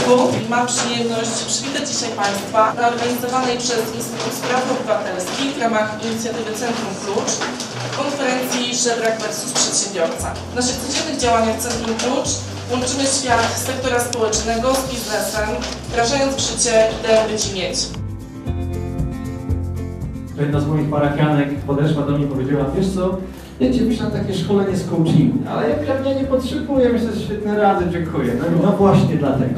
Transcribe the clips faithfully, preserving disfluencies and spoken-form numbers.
Centrum mam przyjemność przywitać dzisiaj Państwa na organizowanej przez Instytut Spraw Obywatelskich w ramach inicjatywy Centrum Klucz konferencji Żebrak versus Przedsiębiorca. W naszych codziennych działaniach Centrum Klucz łączymy świat sektora społecznego z biznesem, wdrażając w życie ideę być i mieć. Jedna z moich parafianek podeszła do mnie i powiedziała: wiesz co, ja Cię wyślę na takie szkolenie z coachingu, ale ja pewnie nie potrzebuję, myślę, że świetne rady, dziękuję. No, no właśnie dlatego.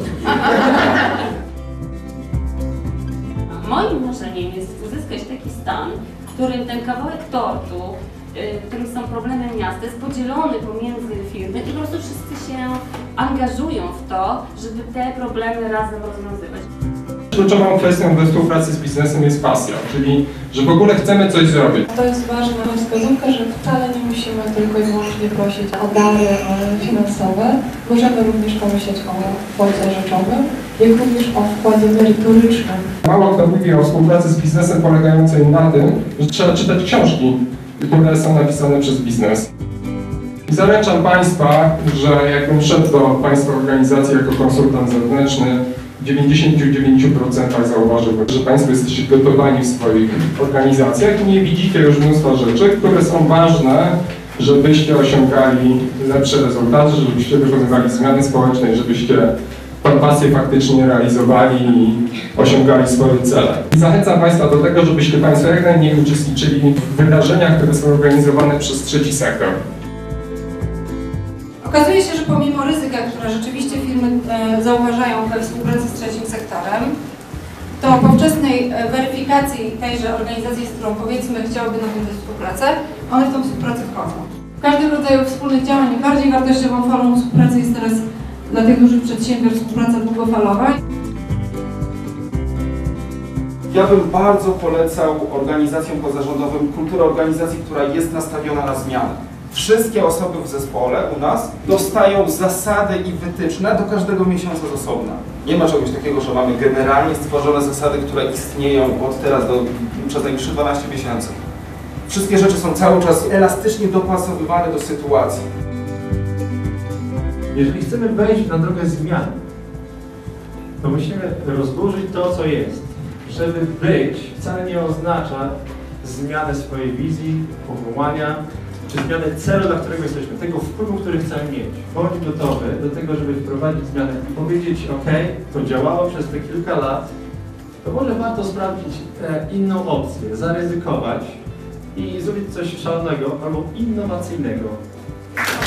Moim marzeniem jest uzyskać taki stan, w którym ten kawałek tortu, w którym są problemy miasta, jest podzielony pomiędzy firmy i po prostu wszyscy się angażują w to, żeby te problemy razem rozwiązywać. Kluczową kwestią we współpracy z biznesem jest pasja, czyli że w ogóle chcemy coś zrobić. To jest ważna wskazówka, że wcale nie musimy tylko i wyłącznie prosić o dary finansowe. Możemy również pomyśleć o wkładzie rzeczowym, jak również o wkładzie merytorycznym. Mało kto mówi o współpracy z biznesem polegającej na tym, że trzeba czytać książki, które są napisane przez biznes. I zaręczam Państwa, że jakbym szedł do Państwa organizacji jako konsultant zewnętrzny, w dziewięćdziesięciu dziewięciu procentach zauważyłbym, że Państwo jesteście gotowani w swoich organizacjach i nie widzicie już mnóstwa rzeczy, które są ważne, żebyście osiągali lepsze rezultaty, żebyście wykonywali zmiany społeczne, żebyście tę pasję faktycznie realizowali i osiągali swoje cele. I zachęcam Państwa do tego, żebyście Państwo jak najmniej uczestniczyli w wydarzeniach, które są organizowane przez trzeci sektor. Okazuje się, że pomimo ryzyka, które rzeczywiście firmy e, zauważają we współpracy z trzecim sektorem, to po wczesnej e, weryfikacji tejże organizacji, z którą powiedzmy chciałyby nawiązać współpracę, one w tą współpracę wchodzą. W każdym rodzaju wspólnych działań bardziej wartościową formą współpracy jest teraz dla tych dużych przedsiębiorstw współpraca długofalowa. Ja bym bardzo polecał organizacjom pozarządowym kulturę organizacji, która jest nastawiona na zmianę. Wszystkie osoby w zespole u nas dostają zasady i wytyczne do każdego miesiąca z osobna. Nie ma czegoś takiego, że mamy generalnie stworzone zasady, które istnieją od teraz do przez najbliższe dwanaście miesięcy. Wszystkie rzeczy są cały czas elastycznie dopasowywane do sytuacji. Jeżeli chcemy wejść na drogę zmian, to musimy rozburzyć to, co jest. Żeby być wcale nie oznacza zmiany swojej wizji, powołania, czy zmiany celu, dla którego jesteśmy, tego wpływu, który chcemy mieć. Bądź gotowy do tego, żeby wprowadzić zmianę i powiedzieć: ok, to działało przez te kilka lat, to może warto sprawdzić e, inną opcję, zaryzykować i zrobić coś szalonego albo innowacyjnego.